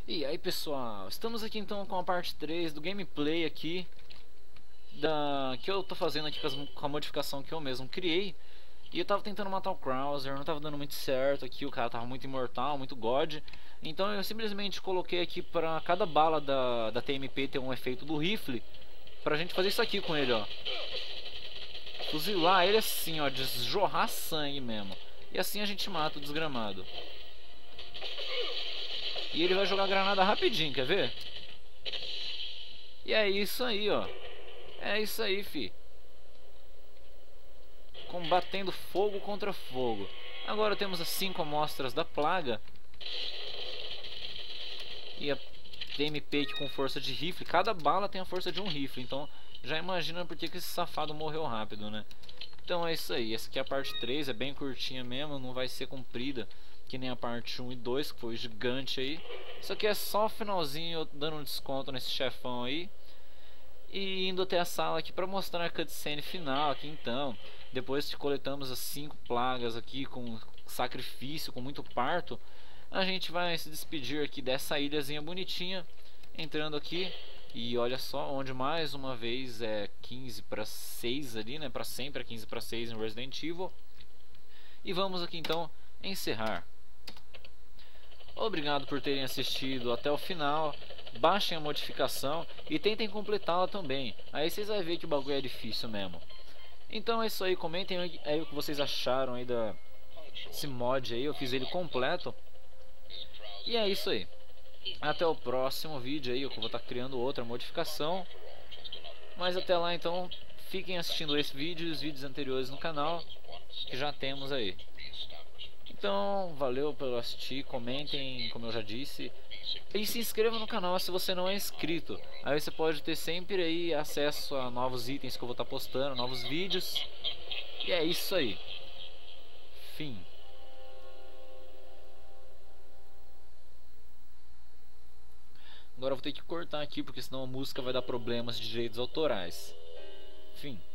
E aí pessoal, estamos aqui então com a parte 3 do gameplay aqui que eu tô fazendo aqui com a modificação que eu mesmo criei. E eu tava tentando matar o Krauser, não tava dando muito certo aqui, o cara tava muito imortal, muito god. Então eu simplesmente coloquei aqui pra cada bala da TMP ter um efeito do rifle, pra gente fazer isso aqui com ele, ó. Fuzilar ele assim, ó, de jorrar sangue mesmo. E assim a gente mata o desgramado. E ele vai jogar granada rapidinho, quer ver? E é isso aí, ó. É isso aí, fi. Combatendo fogo contra fogo. Agora temos as 5 amostras da plaga. E a TMP aqui com força de rifle. Cada bala tem a força de um rifle. Então já imagina por que esse safado morreu rápido, né? Então é isso aí. Essa aqui é a parte 3. É bem curtinha mesmo. Não vai ser comprida que nem a parte 1 e 2, que foi gigante aí. Isso aqui é só o finalzinho, dando um desconto nesse chefão aí. E indo até a sala aqui para mostrar a cutscene final aqui então. Depois que coletamos as 5 plagas aqui com sacrifício, com muito parto, a gente vai se despedir aqui dessa ilhazinha bonitinha, entrando aqui. E olha só, onde mais uma vez é 15 para 6 ali, né? Para sempre é 15 para 6 em Resident Evil. E vamos aqui então encerrar. Obrigado por terem assistido até o final. Baixem a modificação e tentem completá-la também. Aí vocês vão ver que o bagulho é difícil mesmo. Então é isso aí, comentem aí o que vocês acharam aí desse mod aí. Eu fiz ele completo. E é isso aí. Até o próximo vídeo aí, eu vou estar criando outra modificação. Mas até lá então, fiquem assistindo esse vídeo e os vídeos anteriores no canal, que já temos aí. Então, valeu por assistir, comentem, como eu já disse, e se inscreva no canal se você não é inscrito. Aí você pode ter sempre aí acesso a novos itens que eu vou estar postando, novos vídeos. E é isso aí. Fim. Agora eu vou ter que cortar aqui porque senão a música vai dar problemas de direitos autorais. Fim.